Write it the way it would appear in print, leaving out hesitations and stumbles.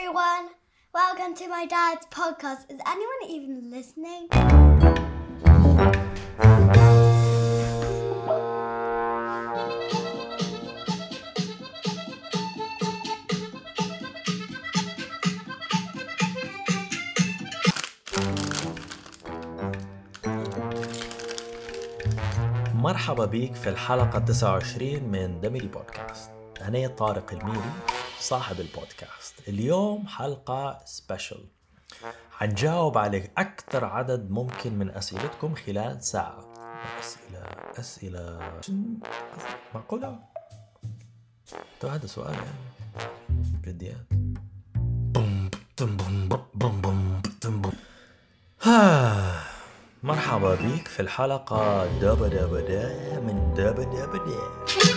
everyone. Welcome to my dad's podcast. Is anyone even listening? مرحبا بيك في الحلقة 29 من دمري بودكاست. أنا طارق الميري صاحب البودكاست. اليوم حلقة سبيشل، حنجاوب على أكثر عدد ممكن من أسئلتكم خلال ساعة. أسئلة معقولة؟ هذا سؤال يعني جديات. مرحبا بيك في الحلقة من دابا.